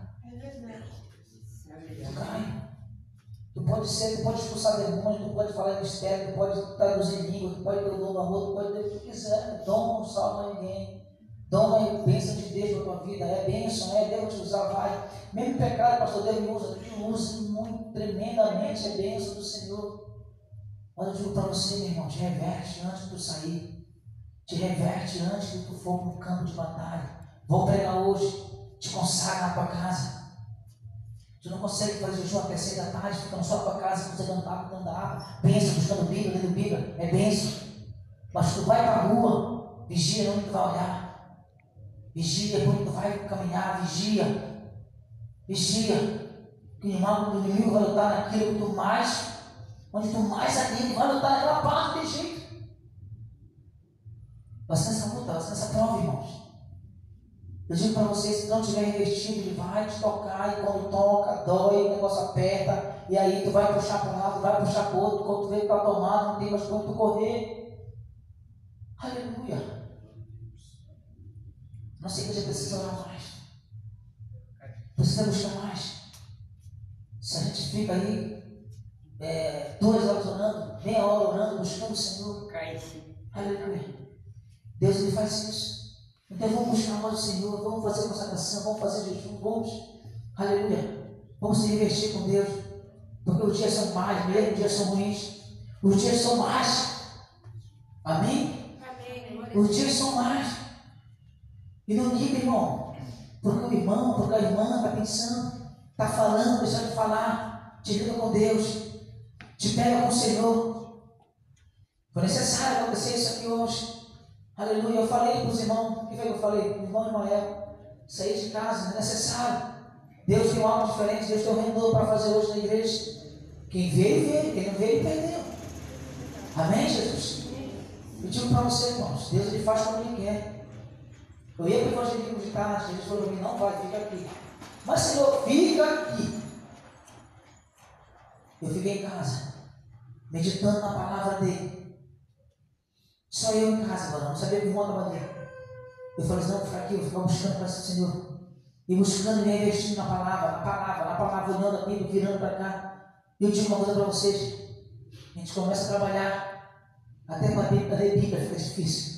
Tu cai. Tu pode expulsar demônios, tu pode falar em mistério, tu pode traduzir língua, tu pode ter o dom do amor, tu pode ter o que tu quiser. Dom não salva ninguém. Dom é bênção de Deus na tua vida, é bênção, é Deus te usar, vai. Mesmo pecado, pastor, Deus me usa, te usa muito, tremendamente, é bênção do Senhor. Mas eu digo para você, meu irmão, te reverte antes de tu sair. Te reverte antes de tu for para o campo de batalha. Vou pregar hoje, te consagra na tua casa. Tu não consegue fazer jejum até 6 da tarde, ficando só na tua casa, você dando água, pensa, buscando Bíblia, lendo Bíblia, é bênção. Mas tu vai para a rua, vigia onde tu vai olhar. Vigia onde tu vai caminhar, vigia. O inimigo vai lutar naquilo que tu mais, onde tu mais anima, vai lutar naquela parte de jeito. Vai ser nessa luta, vai ser nessa prova, irmãos. Eu digo para vocês, se não tiver investido, ele vai te tocar, e quando toca, dói, o negócio aperta, e aí tu vai puxar para um lado, vai puxar para o outro, quando tu vê que está tomado, não tem mais como tu correr. Aleluia. Nossa igreja precisa orar mais. Precisa buscar mais. Se a gente fica aí 2 horas orando, meia hora orando, buscando o Senhor. Aleluia. Deus ele faz isso. Então vamos buscar mais o Senhor, vamos fazer consagração, vamos fazer jejum, vamos. Aleluia. Vamos se investir com Deus. Porque os dias são mais, mesmo os dias são ruins. Os dias são mais. Amém? Os dias são mais. E não diga, irmão, porque o irmão, porque a irmã está pensando, está falando, deixando de falar, te liga com Deus, te pega com o Senhor. Foi necessário acontecer isso aqui hoje. Aleluia. Eu falei para os irmãos, o que foi que eu falei? O irmão Ismael, sair de casa, é necessário. Deus tem algo diferente, Deus tem um renovo para fazer hoje na igreja. Quem veio, veio, quem não veio, perdeu. Amém, Jesus? Eu digo para você, irmãos, Deus ele faz como ele quer. Eu ia para o evangelismo de tarde, Jesus falou para mim, não vai, fica aqui. Mas Senhor, fica aqui. Eu fiquei em casa, meditando na palavra dele. Só eu em casa agora, não sabia que o irmão estava dentro. Eu falei, não, vou ficar aqui, eu vou ficar buscando para esse Senhor. E buscando e me investindo na palavra, olhando a Bíblia, virando para cá. E eu digo uma coisa para vocês. A gente começa a trabalhar, até com a Bíblia, ler Bíblia fica difícil.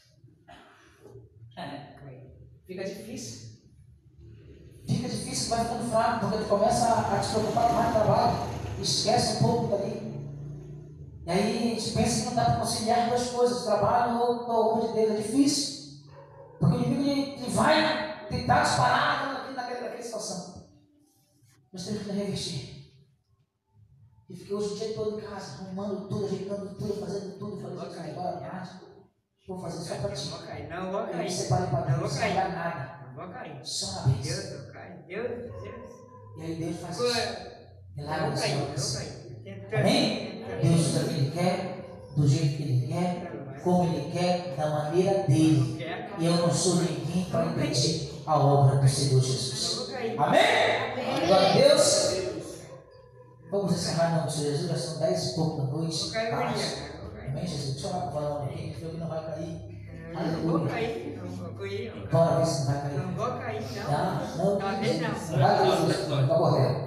Fica difícil. Fica difícil, vai ficando fraco, porque ele começa a te preocupar com mais trabalho, esquece um pouco dali. E aí a gente pensa que não dá para conciliar duas coisas, trabalho ou a obra de Deus, é difícil. Porque o inimigo ele vai tentar disparar naquela situação. Nós temos que revestir. E fiquei hoje o dia todo em casa, arrumando tudo, ajeitando tudo, fazendo tudo. Eu falei, Jesus, agora tarde, vou fazer só para ti. Não vou cair. Eu me separei para Deus, não vou cair nada. Não vou cair. Só na vez. Deus, eu caio. Deus. E aí Deus faz isso. Milagre Não do caí, Senhor. não caí. Amém? Deus usa o que Ele quer, do jeito que Ele quer, como Ele quer, da maneira dele. E eu não sou ninguém para impedir a obra do Senhor Jesus. Amém? Glória a Deus. Vamos encerrar em nome de Jesus. Já são 10 e pouco da noite. Amém, Jesus? Deixa eu falar com o valor aqui, que não vai cair. Não vou cair, não vou cair. Bora ver se não vai cair. Não vou cair, não. Não. Talvez não. Vai cair, Jesus. Vai correr.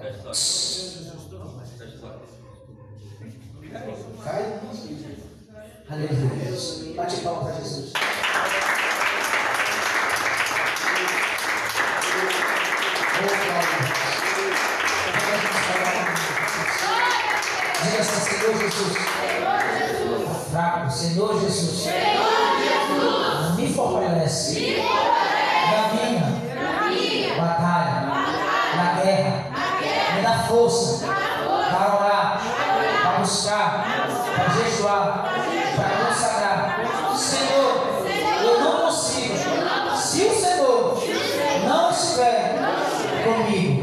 Cai. Aleluia. Bate palma para Jesus. Diga assim, Senhor Jesus. Fraco, Senhor Jesus. Me fortalece. Na minha batalha. Na guerra. Me dá força para orar, para buscar, para jejuar, para consagrar. Senhor, eu não consigo. Se o Senhor não estiver comigo,